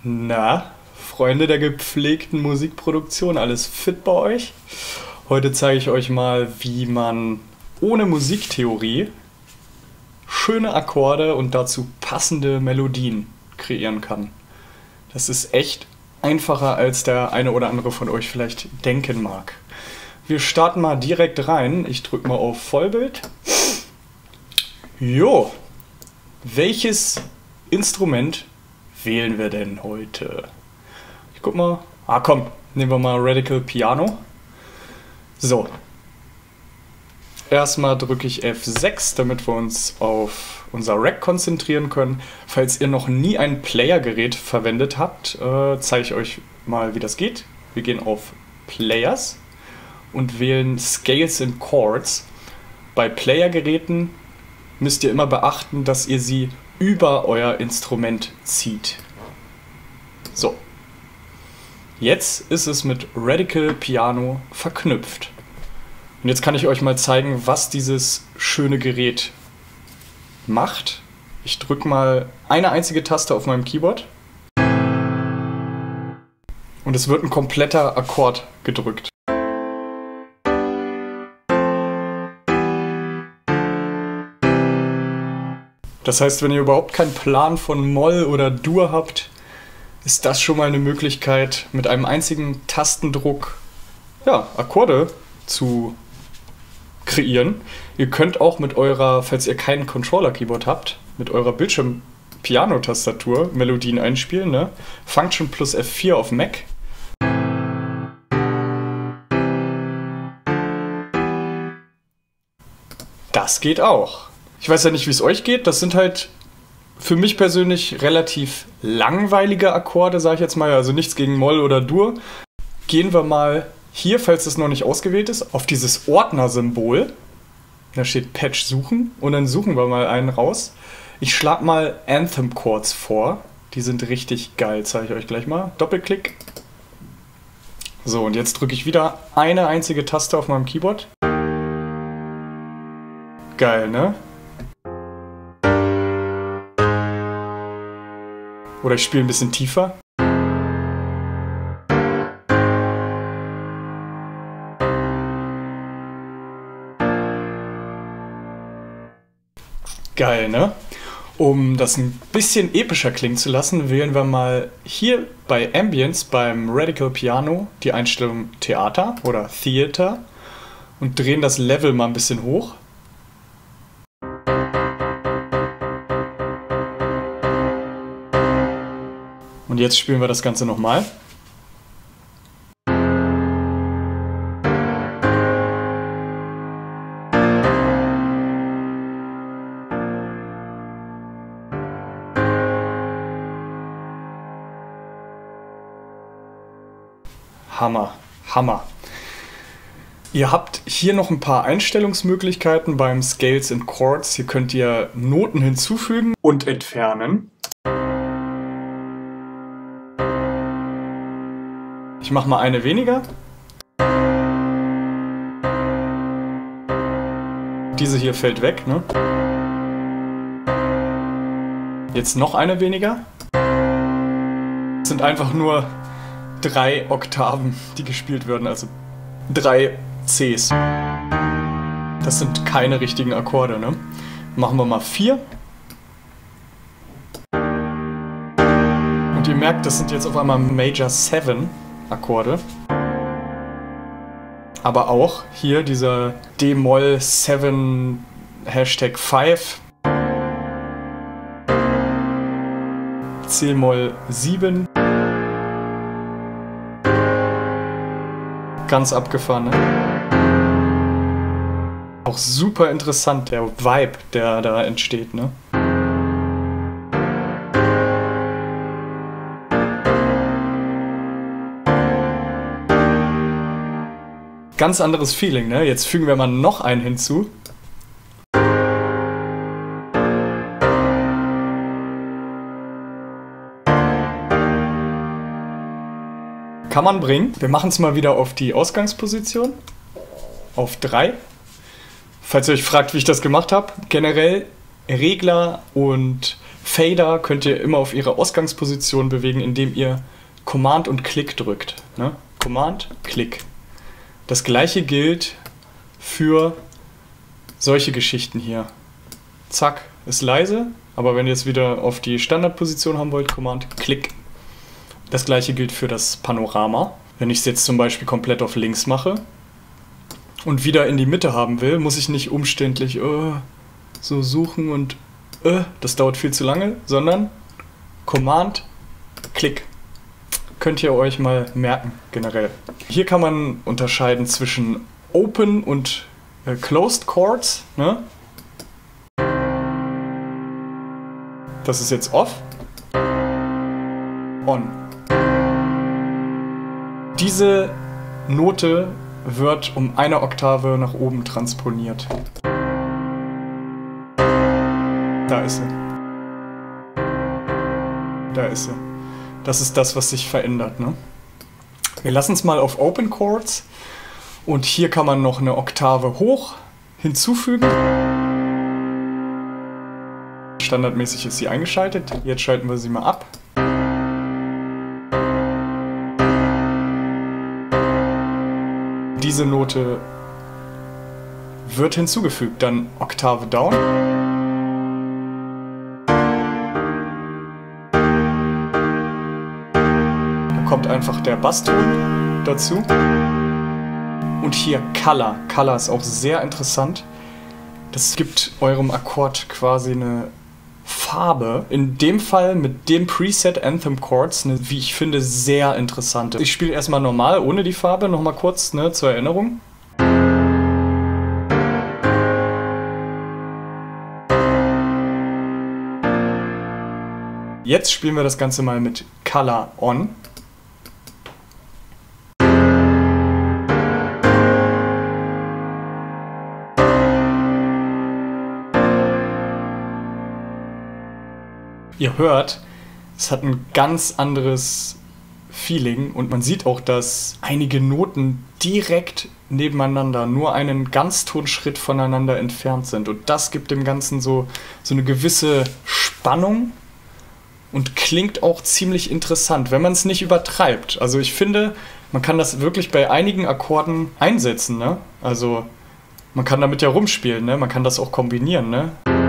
Na, Freunde der gepflegten Musikproduktion, alles fit bei euch? Heute zeige ich euch mal, wie man ohne Musiktheorie schöne Akkorde und dazu passende Melodien kreieren kann. Das ist echt einfacher, als der eine oder andere von euch vielleicht denken mag. Wir starten mal direkt rein. Ich drücke mal auf Vollbild. Jo, welches Instrument wählen wir denn heute? Ich guck mal. Komm, nehmen wir mal Radical Piano. So. Erstmal drücke ich F6, damit wir uns auf unser Rack konzentrieren können. Falls ihr noch nie ein Player-Gerät verwendet habt, zeige ich euch mal, wie das geht. Wir gehen auf Players und wählen Scales and Chords. Bei Player-Geräten müsst ihr immer beachten, dass ihr sie über euer Instrument zieht. So. Jetzt ist es mit Radical Piano verknüpft. Und jetzt kann ich euch mal zeigen, was dieses schöne Gerät macht. Ich drücke mal eine einzige Taste auf meinem Keyboard. Und es wird ein kompletter Akkord gedrückt. Das heißt, wenn ihr überhaupt keinen Plan von Moll oder Dur habt, ist das schon mal eine Möglichkeit, mit einem einzigen Tastendruck Akkorde zu kreieren. Ihr könnt auch mit eurer, falls ihr keinen Controller-Keyboard habt, mit eurer Bildschirm-Piano-Tastatur Melodien einspielen, ne? Function plus F4 auf Mac. Das geht auch. Ich weiß ja nicht, wie es euch geht. Das sind halt für mich persönlich relativ langweilige Akkorde, sage ich jetzt mal. Also nichts gegen Moll oder Dur. Gehen wir mal hier, falls das noch nicht ausgewählt ist, auf dieses Ordner-Symbol. Da steht Patch suchen und dann suchen wir mal einen raus. Ich schlage mal Anthem Chords vor. Die sind richtig geil, zeige ich euch gleich mal. Doppelklick. So, und jetzt drücke ich wieder eine einzige Taste auf meinem Keyboard. Geil, ne? Oder ich spiele ein bisschen tiefer. Geil, ne? Um das ein bisschen epischer klingen zu lassen, wählen wir mal hier bei Ambience beim Radical Piano die Einstellung Theater oder Theater und drehen das Level mal ein bisschen hoch. Und jetzt spielen wir das Ganze nochmal. Hammer, Hammer. Ihr habt hier noch ein paar Einstellungsmöglichkeiten beim Scales and Chords. Hier könnt ihr Noten hinzufügen und entfernen. Ich mache mal eine weniger. Diese hier fällt weg, ne? Jetzt noch eine weniger. Das sind einfach nur 3 Oktaven, die gespielt werden, also 3 Cs. Das sind keine richtigen Akkorde, ne? Machen wir mal 4. Und ihr merkt, das sind jetzt auf einmal Major 7 Akkorde. Aber auch hier dieser D-Moll 7 #5, C-Moll 7. Ganz abgefahren, ne? Auch super interessant, der Vibe, der da entsteht, ne? Ganz anderes Feeling, ne? Jetzt fügen wir mal noch einen hinzu. Kann man bringen. Wir machen es mal wieder auf die Ausgangsposition. Auf 3. Falls ihr euch fragt, wie ich das gemacht habe, generell Regler und Fader könnt ihr immer auf ihre Ausgangsposition bewegen, indem ihr Command und Klick drückt. Ne? Command, Klick. Das gleiche gilt für solche Geschichten hier. Zack, ist leise, aber wenn ihr es wieder auf die Standardposition haben wollt, Command, Klick. Das gleiche gilt für das Panorama. Wenn ich es jetzt zum Beispiel komplett auf links mache und wieder in die Mitte haben will, muss ich nicht umständlich so suchen und das dauert viel zu lange, sondern Command, Klick. Könnt ihr euch mal merken, generell. Hier kann man unterscheiden zwischen Open und Closed Chords. Ne? Das ist jetzt Off. On. Diese Note wird um eine Oktave nach oben transponiert. Da ist sie. Da ist sie. Das ist das, was sich verändert. Ne? Wir lassen es mal auf Open Chords. Und hier kann man noch eine Oktave hoch hinzufügen. Standardmäßig ist sie eingeschaltet. Jetzt schalten wir sie mal ab. Diese Note wird hinzugefügt. Dann Oktave down. Da kommt einfach der Basston dazu. Und hier Color. Color ist auch sehr interessant. Das gibt eurem Akkord quasi eine Farbe. In dem Fall mit dem Preset Anthem Chords, eine, wie ich finde, sehr interessante. Ich spiele erstmal normal, ohne die Farbe, nochmal kurz zur Erinnerung. Jetzt spielen wir das Ganze mal mit Color On. Ihr hört, es hat ein ganz anderes Feeling und man sieht auch, dass einige Noten direkt nebeneinander, nur einen Ganztonschritt voneinander entfernt sind. Und das gibt dem Ganzen so eine gewisse Spannung und klingt auch ziemlich interessant, wenn man es nicht übertreibt. Also ich finde, man kann das wirklich bei einigen Akkorden einsetzen. Ne? Also man kann damit ja rumspielen, ne? Man kann das auch kombinieren. Ne?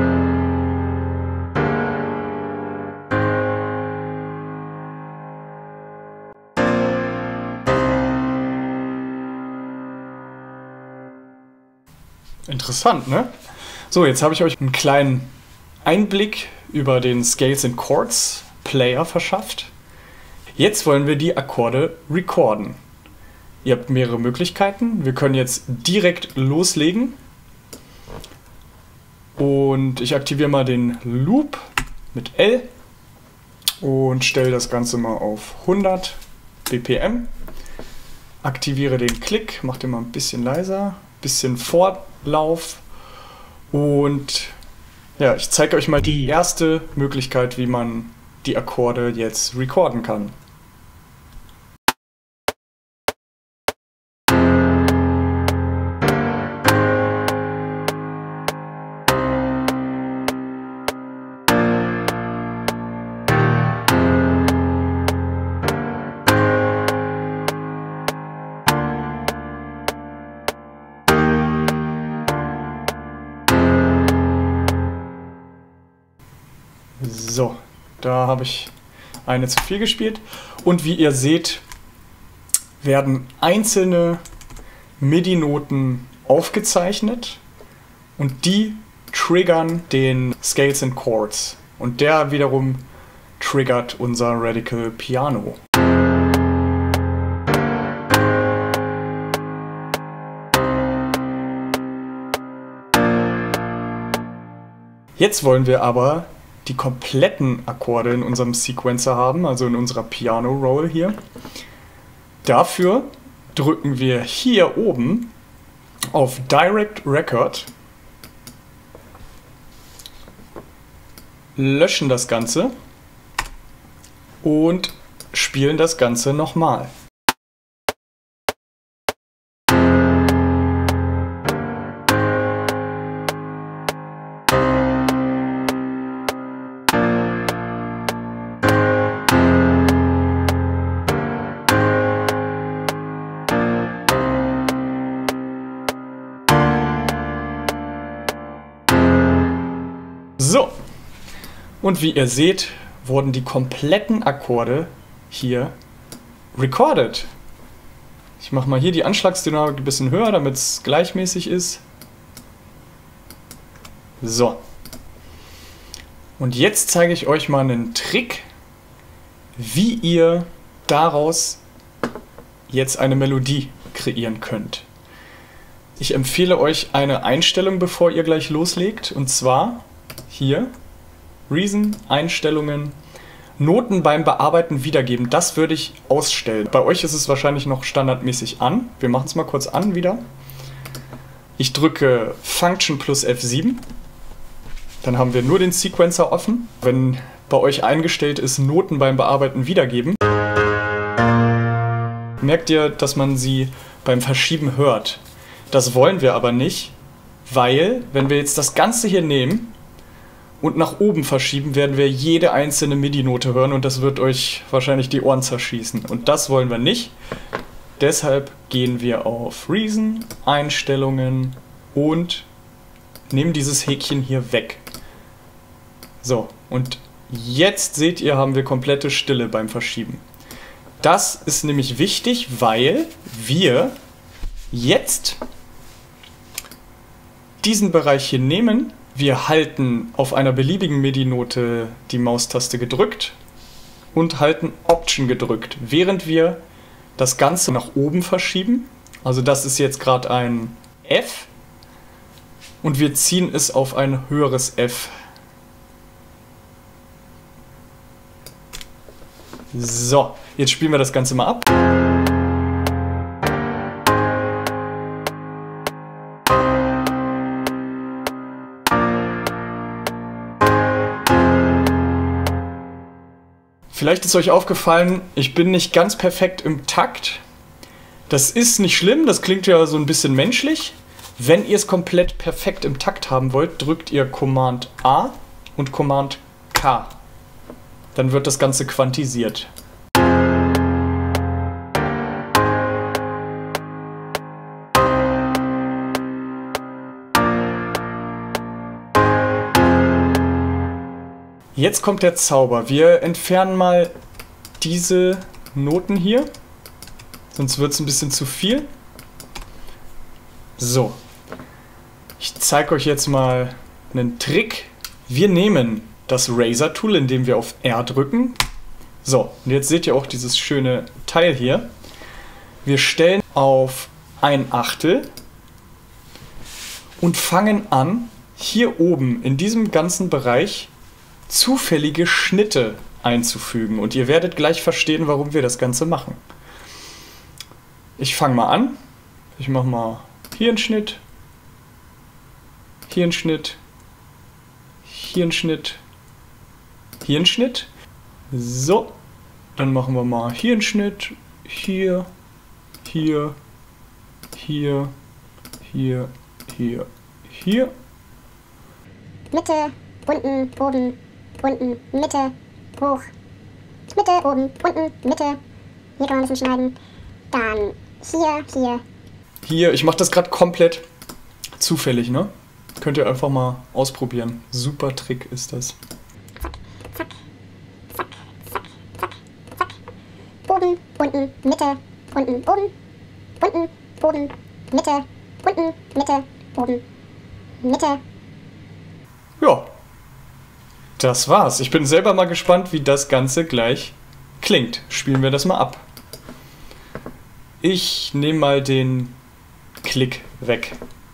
Interessant, ne? So, jetzt habe ich euch einen kleinen Einblick über den Scales and Chords Player verschafft. Jetzt wollen wir die Akkorde recorden. Ihr habt mehrere Möglichkeiten. Wir können jetzt direkt loslegen. Und ich aktiviere mal den Loop mit L und stelle das Ganze mal auf 100 BPM. Aktiviere den Klick, mache den mal ein bisschen leiser, bisschen Vorlauf und ja, ich zeige euch mal die erste Möglichkeit, wie man die Akkorde jetzt recorden kann. So, da habe ich eine zu viel gespielt. Und wie ihr seht, werden einzelne MIDI-Noten aufgezeichnet und die triggern den Scales and Chords. Und der wiederum triggert unser Radical Piano. Jetzt wollen wir aber die kompletten Akkorde in unserem Sequencer haben, also in unserer Piano Roll hier. Dafür drücken wir hier oben auf Direct Record, löschen das Ganze und spielen das Ganze nochmal. So, und wie ihr seht, wurden die kompletten Akkorde hier recorded. Ich mache mal hier die Anschlagsdynamik ein bisschen höher, damit es gleichmäßig ist. So. Und jetzt zeige ich euch mal einen Trick, wie ihr daraus jetzt eine Melodie kreieren könnt. Ich empfehle euch eine Einstellung, bevor ihr gleich loslegt, und zwar hier, Reason, Einstellungen, Noten beim Bearbeiten wiedergeben. Das würde ich ausstellen. Bei euch ist es wahrscheinlich noch standardmäßig an. Wir machen es mal kurz an wieder. Ich drücke Function plus F7. Dann haben wir nur den Sequencer offen. Wenn bei euch eingestellt ist, Noten beim Bearbeiten wiedergeben, merkt ihr, dass man sie beim Verschieben hört. Das wollen wir aber nicht, weil, wenn wir jetzt das Ganze hier nehmen und nach oben verschieben, werden wir jede einzelne MIDI-Note hören und das wird euch wahrscheinlich die Ohren zerschießen. Und das wollen wir nicht. Deshalb gehen wir auf Reason, Einstellungen und nehmen dieses Häkchen hier weg. So, und jetzt seht ihr, haben wir komplette Stille beim Verschieben. Das ist nämlich wichtig, weil wir jetzt diesen Bereich hier nehmen. Wir halten auf einer beliebigen MIDI-Note die Maustaste gedrückt und halten Option gedrückt, während wir das Ganze nach oben verschieben. Also das ist jetzt gerade ein F und wir ziehen es auf ein höheres F. So, jetzt spielen wir das Ganze mal ab. Vielleicht ist euch aufgefallen, ich bin nicht ganz perfekt im Takt. Das ist nicht schlimm, das klingt ja so ein bisschen menschlich. Wenn ihr es komplett perfekt im Takt haben wollt, drückt ihr Command A und Command K. Dann wird das Ganze quantisiert. Jetzt kommt der Zauber. Wir entfernen mal diese Noten hier, sonst wird es ein bisschen zu viel. So, ich zeige euch jetzt mal einen Trick. Wir nehmen das Razor-Tool, indem wir auf R drücken. So, und jetzt seht ihr auch dieses schöne Teil hier. Wir stellen auf 1/8 und fangen an, hier oben in diesem ganzen Bereich zufällige Schnitte einzufügen. Und ihr werdet gleich verstehen, warum wir das Ganze machen. Ich fange mal an. Ich mache mal hier einen Schnitt, hier einen Schnitt, hier einen Schnitt, hier einen Schnitt. So, dann machen wir mal hier einen Schnitt, hier, hier, hier, hier, hier, hier. Mitte, unten, oben, unten, Mitte, hoch, Mitte, oben, unten, Mitte. Hier kann man ein bisschen schneiden. Dann hier, hier. Hier, ich mache das gerade komplett zufällig, ne? Könnt ihr einfach mal ausprobieren. Super Trick ist das. Zack, zack, zack, zack, zack, zack. Oben, unten, Mitte, unten, oben, unten, oben, Mitte, unten, Mitte, oben, Mitte. Ja, das war's. Ich bin selber mal gespannt, wie das Ganze gleich klingt. Spielen wir das mal ab. Ich nehme mal den Klick weg.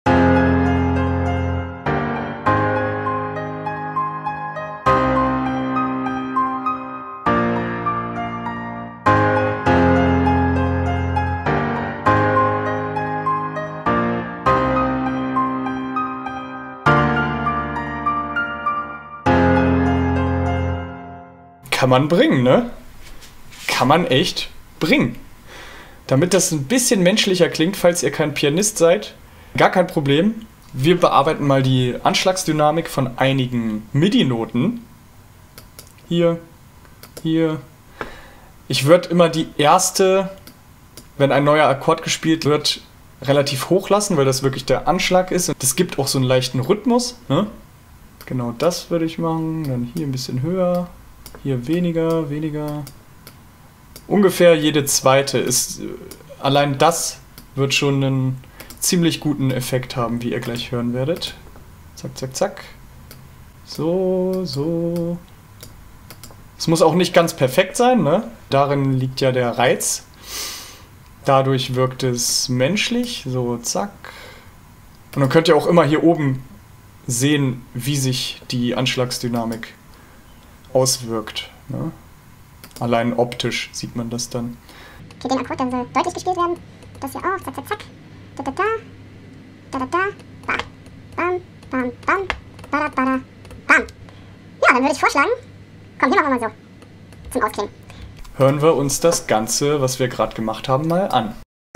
Kann man bringen, ne? Kann man echt bringen. Damit das ein bisschen menschlicher klingt, falls ihr kein Pianist seid, gar kein Problem. Wir bearbeiten mal die Anschlagsdynamik von einigen MIDI-Noten. Hier, hier. Ich würde immer die erste, wenn ein neuer Akkord gespielt wird, relativ hoch lassen, weil das wirklich der Anschlag ist. Das gibt auch so einen leichten Rhythmus, ne? Genau das würde ich machen. Dann hier ein bisschen höher. Hier weniger, weniger. Ungefähr jede zweite ist... Allein das wird schon einen ziemlich guten Effekt haben, wie ihr gleich hören werdet. Zack, zack, zack. So, so. Es muss auch nicht ganz perfekt sein, ne? Darin liegt ja der Reiz. Dadurch wirkt es menschlich. So, zack. Und dann könnt ihr auch immer hier oben sehen, wie sich die Anschlagsdynamik auswirkt. Ne? Allein optisch sieht man das dann. Okay, den Akkord, der soll deutlich gespielt werden. Das hier auch. Zack, zack, zack. Da, da, da. Da, da, da. Bam. Bam, bam, bam. Bada, bada. Bam. Ja, dann würde ich vorschlagen, komm, hier machen wir mal so. Zum Ausklingen. Hören wir uns das Ganze, was wir gerade gemacht haben, mal an.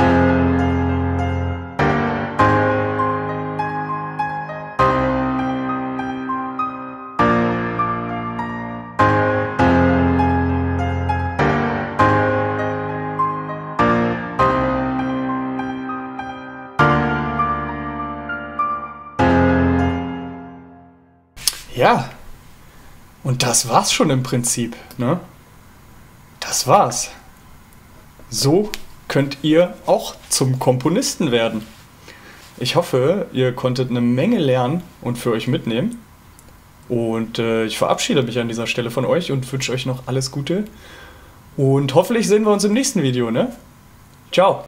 Ja, und das war's schon im Prinzip, ne? Das war's. So könnt ihr auch zum Komponisten werden. Ich hoffe, ihr konntet eine Menge lernen und für euch mitnehmen. Und ich verabschiede mich an dieser Stelle von euch und wünsche euch noch alles Gute. Und hoffentlich sehen wir uns im nächsten Video, ne? Ciao!